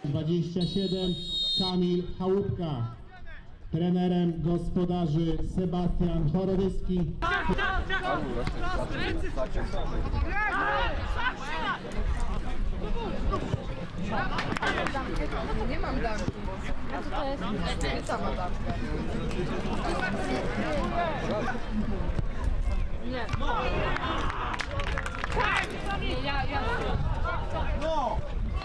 27 Kamil Chałupka. Trenerem gospodarzy Sebastian Chorodyski. Nie mam damki. A co to jest? Nie sama damka. Nie. Ja. No!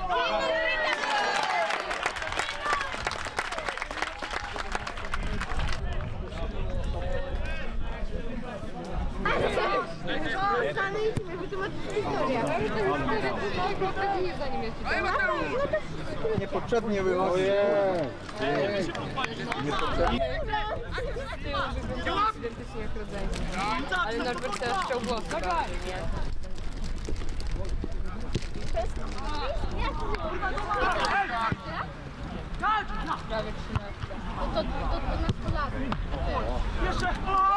Stanęliśmy, wytłumaczyć historię. Niepotrzebnie było. Identycznie jak rodzeństwo. Ale Norbert teraz chciał głos. Prawie 13. To nastolatki. Jeszcze!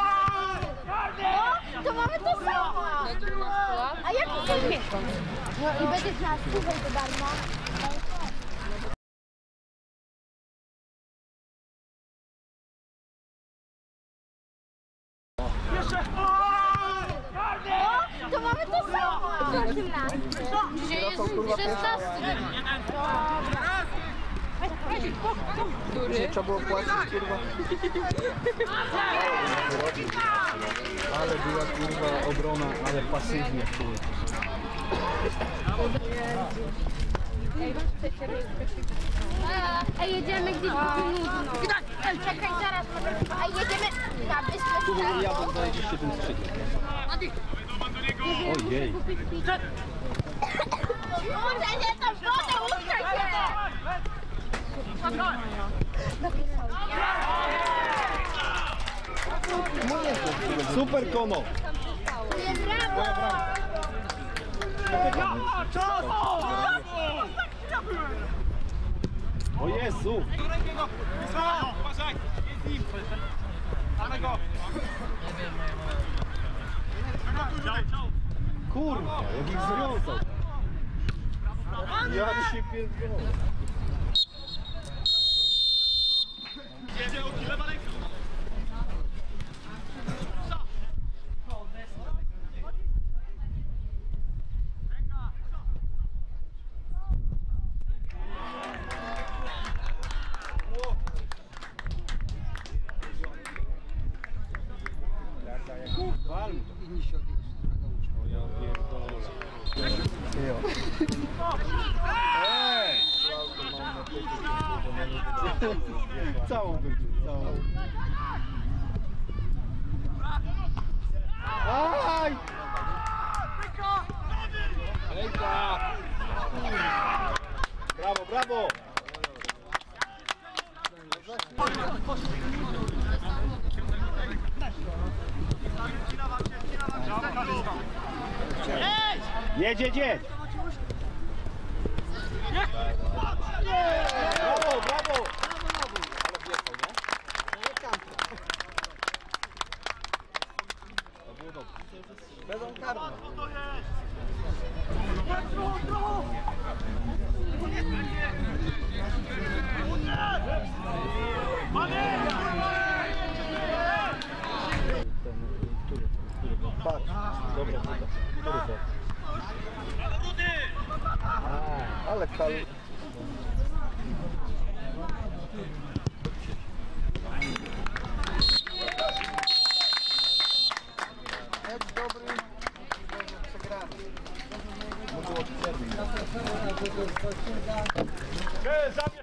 To mamy to samo! A jak to sobie? No i będziesz na słuchaj za darmo. Jeszcze! To mamy to samo! Dzisiaj jest 16. Który? Trzeba było płacić, kurwa. Ale była, kurwa, obrona, ale pasywnie, kurwa. Ej, jedziemy gdzieś nudno. Czekaj, zaraz. Ej, jedziemy na wyspę. Ja bym znajdziecie tym strzykiem. Ojej. Kurde, nie tam wodę, łóżkaj się! Super, Kono. Brawo! O Jezu. Uważaj. Kurwa, jak ich związał. Ja się pierdolę. Jedzie od lewa ręka. Inni się od niego nauczą. O ja pierdolę. Ej! Całą wyczuł, całą. Aj! Ręka! Brawo, brawo! Jedź, jedź, jedź! Brawo, brawo! Ale wjechał, nie? To było dobrze. Bezon karny. Patrz, dobra, który to? Ale kal... Mecz dobry, przegrany. Zabierz!